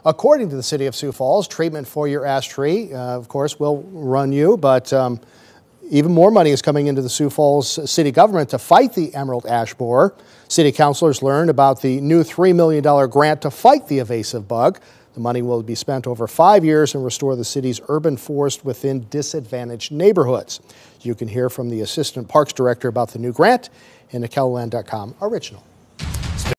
According to the city of Sioux Falls, treatment for your ash tree, of course, will run you, but even more money is coming into the Sioux Falls city government to fight the emerald ash borer. City councilors learned about the new $3 million grant to fight the invasive bug. The money will be spent over 5 years and restore the city's urban forest within disadvantaged neighborhoods. You can hear from the Assistant Parks Director about the new grant in a KELOLAND.com original.